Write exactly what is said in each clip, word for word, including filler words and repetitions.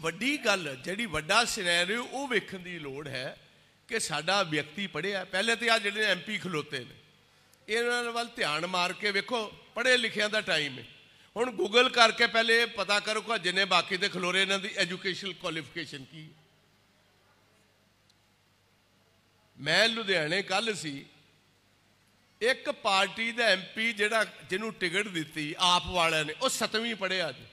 वड्डी गल जिहड़ी वड्डा सिनैरियो वो वेखण दी लोड़ है कि साडा व्यक्ति पढ़िया। पहले तो आ जिहड़े एम पी खलोते ने इन्हां वल ध्यान मार के वेखो, पढ़े लिखिया का टाइम है। हुण गूगल करके पहले पता करो कि जिन्हें बाकी दे खलोरे इन्हां दी एजुकेशनल क्वालिफिकेशन की। मैं लुधियाने कल सी, एक पार्टी का एम पी जिहड़ा जिन्हों टिकट दी आप वाले ने वो सतवीं पढ़िया जी।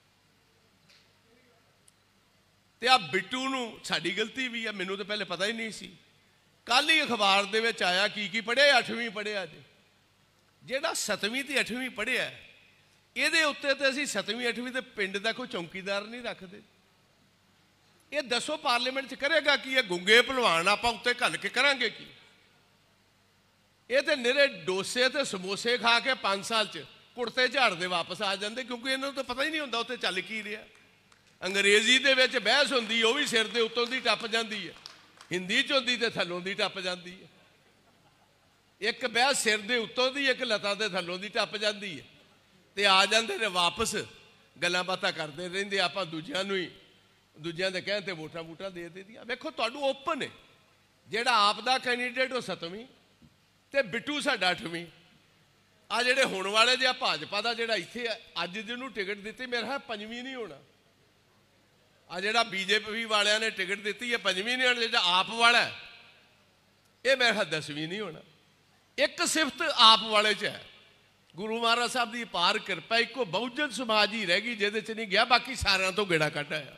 तो आ बिट्टू नूं साडी गलती भी है, मैनूं तो पहले पता ही नहीं सी। कल ही अखबार दे विच आया की की पढ़िया, अठवीं पढ़िया जी। जिहड़ा सतवीं ते अठवीं पढ़िया ये उत्ते तो असीं सतवीं अठवीं तो पिंड का कोई चौकीदार नहीं रखते। ये दसो पार्लीमेंट च करेगा कि ये गुंगे भलवान आपां उत्ते घल के करांगे की? ये तो निरे डोसे तो समोसे खा के पाँच साल च कुड़ते झाड़ते वापस आ जाते, क्योंकि इन्हों तो पता ही नहीं होंदा उत्ते चल की रहा। अंग्रेजी दे विच बहस होंदी वो भी सिर दे उत्तों दी टप जाती है, हिंदी च होंदी ते थल्लों दी टप जाती है। एक बहस सिर दे उत्तों दी, एक लत्तां दे थल्लों दी टप जाती है। तो आ जाते ने वापस गल्लां बातां करते रहिंदे, आपां दूजिआं नूं ही दूजिआं दे कहण ते वोटां वोटां दे दिंदियां। वेखो तुहानूं ओपन है, जिहड़ा आप दा कैंडीडेट वो सतवीं ते बिट्टू साडा अठवीं। आ जिहड़े होण वाले जे भाजपा दा जिहड़ा इत्थे अज जिहनूं टिकट दित्ती मेरे खयाल पंजवीं नहीं होना। आ जिहड़ा बीजेपी वालियां ने टिकट दित्ती है पंजवीं नहीं होना, जिहड़ा आप वाला है ये मेरे खयाल दसवीं नहीं होना। एक सिफत आप वाले च है, गुरु महाराज साहब की अपार किरपा, एक बहुजन समाज ही रह गई जिहदे च नहीं गया, बाकी सारिਆਂ तो गेड़ा कढ आया।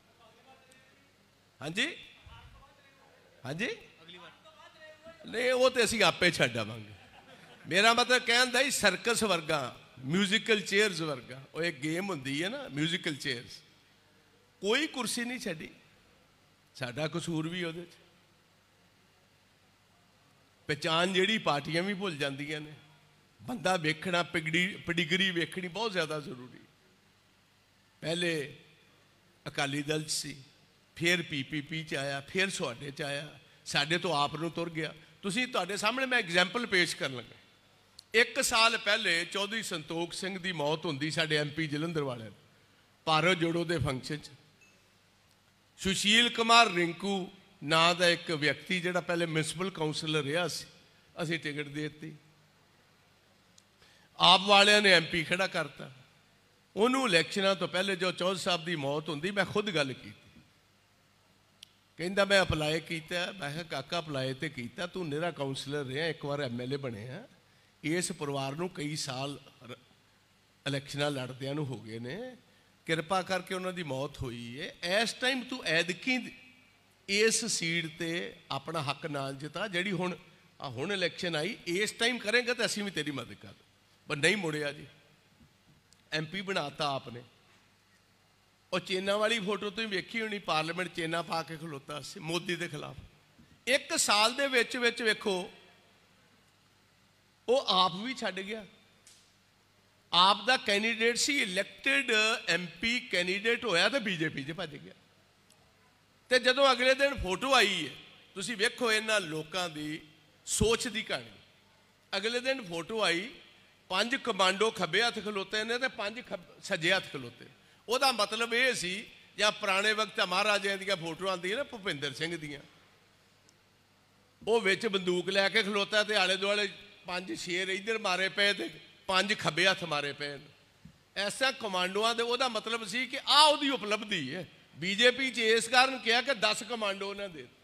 हाँ जी हाँ जी नहीं वो तो असीं आपे छड्ड आवांगे। मेरा मतलब कहण दा ही सर्कस वर्गा, म्यूजिकल चेयर्स वर्गा, वो एक गेम हुंदी है ना म्यूजिकल चेयर्स, कोई कुर्सी नहीं छड्डी। साडा कसूर भी उहदे च, पहचान जिहड़ी पार्टियां भी भुल जांदियां ने। बंदा वेखना पिगड़ी पडिगरी वेखनी बहुत ज़्यादा जरूरी। पहले अकाली दल सी, फिर पी पी पी च आया, फिर सुहाडे च आया, साडे तो आप नूं तुर गया। तुसीं तुहाडे सामने मैं एग्जाम्पल पेश कर लगा। एक साल पहले चौधरी संतोख सिंह की मौत होंदी साडे एम पी जलंधर वाले, भारत जोड़ो के फंक्शन च। सुशील कुमार रिंकू नां दा एक व्यक्ति जिहड़ा पहले म्यूनसिपल काउंसलर रहा सी, असीं टिकट दे दी। आप वालियां ने एम पी खड़ा करता। उन्होंने इलैक्शनां तो पहले जो चौधरी साहब की मौत होंदी मैं खुद गल की, कहंदा मैं अपलाई किया। मैं कहा काका अपलाई तो किया, तू निरा काउंसलर रहा, एक बार एम एल ए बने हैं, इस परिवार नूं कई साल इलैक्शनां लड़दियां नूं हो गए ने, किरपा करके उन्होंने मौत हुई है। इस टाइम तू ऐदकी इस सीट ते अपना हक ना जिता, जिहड़ी हुण हुण इलैक्शन आई, इस टाइम करेंगे तो असीं भी तेरी मदद कर। पर नहीं मुड़िया जी, एम पी बनाता आपने। और चेना वाली फोटो तो वेखी होनी, पार्लीमेंट चेना पा के खलोता सी मोदी के खिलाफ। एक साल दे विच विच वेखो वो आप भी छड्ड गया। आप दा कैंडीडेट सी, इलैक्टेड एम पी कैंडीडेट होया तो बीजेपी च भज गया। तो जदों अगले दिन फोटो आई है, तुसीं वेखो इन्हां लोकां दी सोच दी कहानी। अगले दिन फोटो आई, पंज कमांडो खब्बे हत्थ खलोते ने ते पंज सज्जे हत्थ खलोते। ਉਹਦਾ मतलब ये सी, ਜਾਂ पुराने वक्त महाराजा ਦੀਆਂ फोटो आती ना भुपिंदर सिंह ਦੀਆਂ, ਉਹ ਵਿੱਚ बंदूक लैके खलोता तो आले दुआले पंज शेर इधर मारे पे तो पंज खब्बे हत्थ मारे पे। ऐसा कमांडोआं दे ਉਹਦਾ मतलब सी कि आ ਉਹਦੀ उपलब्धि है। बीजेपी च इस कारण किया कि दस कमांडो उन्हें दे